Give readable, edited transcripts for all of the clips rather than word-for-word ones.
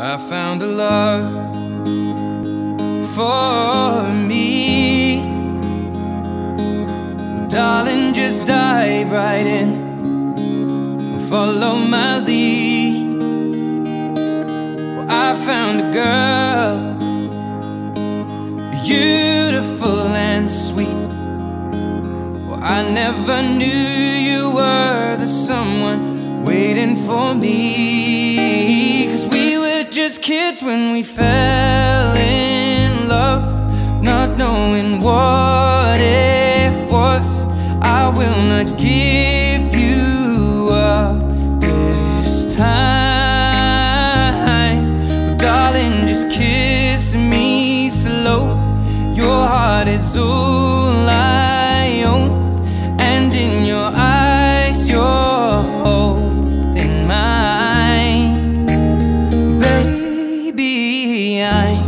I found a love for me. Well, darling, just dive right in, follow my lead. Well, I found a girl, beautiful and sweet. Well, I never knew you were the someone waiting for me. 'Cause we were just kids when we fell in love, not knowing what it was. I will not give you up this time. But darling, just kiss me slow. Your heart is all I own, and in your eyes you're holding mine. Baby, I'm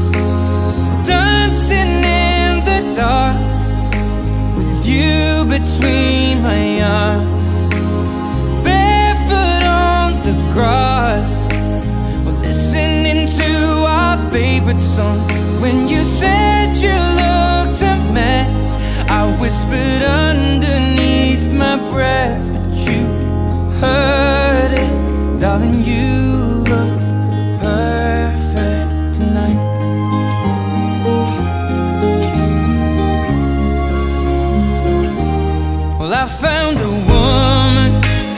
dancing in the dark with you between my arms, barefoot on the grass, listening to our favorite song. When you said you looked a mess, I whispered underneath my breath, but you heard it. Darling, you look perfect tonight. Well, I found a woman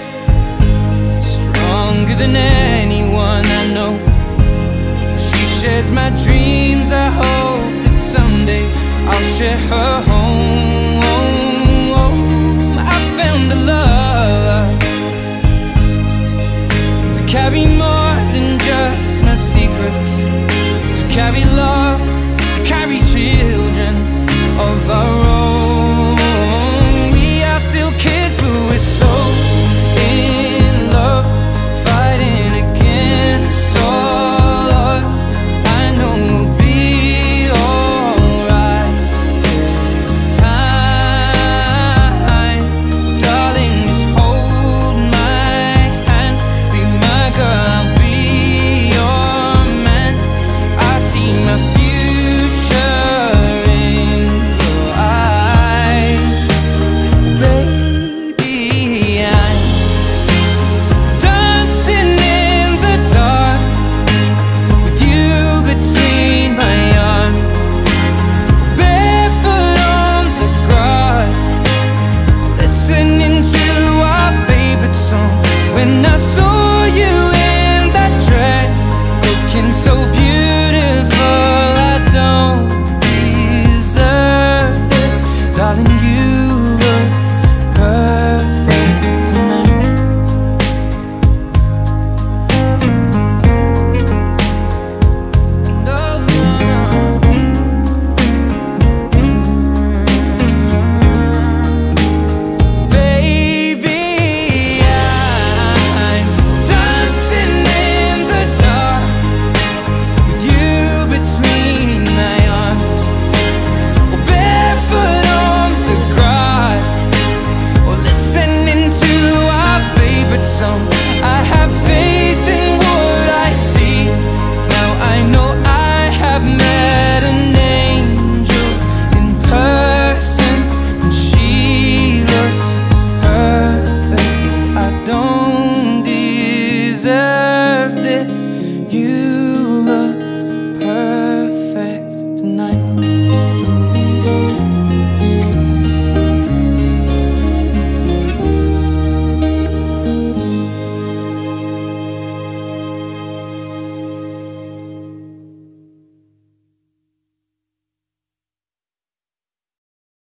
stronger than anyone I know. She shares my dreams. I hope that someday I'll share her home. I found a love to carry more than just my secrets, to carry love, to carry children of our own. We are still kids, but we're so in love, fighting against all odds. I know we'll be alright this time. Darling, just hold my hand, be my girl, I'll be your man. I see my future in your eyes. Baby, I'm dancing in the dark with you between my arms, barefoot on the grass, listening to our favorite song. When I saw you in that dress, looking so beautiful,